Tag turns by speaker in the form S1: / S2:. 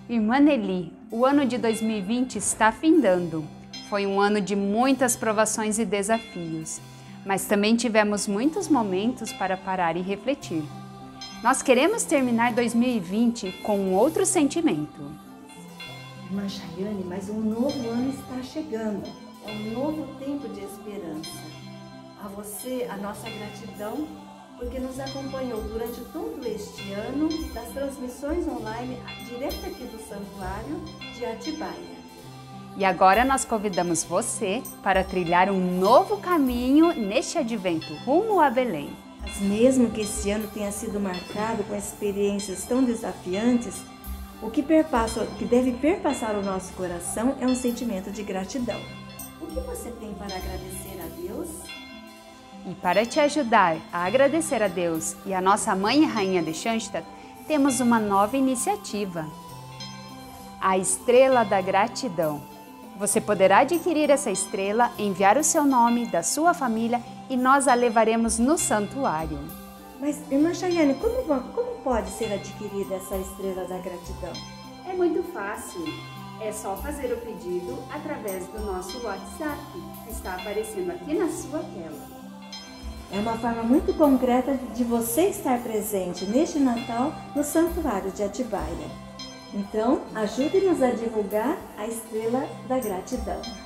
S1: Irmã Nelly, o ano de 2020 está findando. Foi um ano de muitas provações e desafios, mas também tivemos muitos momentos para parar e refletir. Nós queremos terminar 2020 com um outro sentimento.
S2: Irmã Chayane, mas um novo ano está chegando. É um novo tempo de esperança. A você, a nossa gratidão, porque nos acompanhou durante todo este ano das transmissões online direto aqui do Santuário de Atibaia.
S1: E agora nós convidamos você para trilhar um novo caminho neste advento rumo a Belém.
S2: Mas mesmo que esse ano tenha sido marcado com experiências tão desafiantes, o que deve perpassar o nosso coração é um sentimento de gratidão. O que você tem para agradecer a Deus?
S1: E para te ajudar a agradecer a Deus e a nossa Mãe e Rainha de Schanstatt, temos uma nova iniciativa. A Estrela da Gratidão. Você poderá adquirir essa estrela, enviar o seu nome, da sua família e nós a levaremos no santuário.
S2: Mas, irmã Chayane, como pode ser adquirida essa Estrela da Gratidão?
S1: É muito fácil. É só fazer o pedido através do nosso WhatsApp, que está aparecendo aqui na sua tela.
S2: É uma forma muito concreta de você estar presente neste Natal no Santuário de Atibaia. Então, ajude-nos a divulgar a Estrela da Gratidão.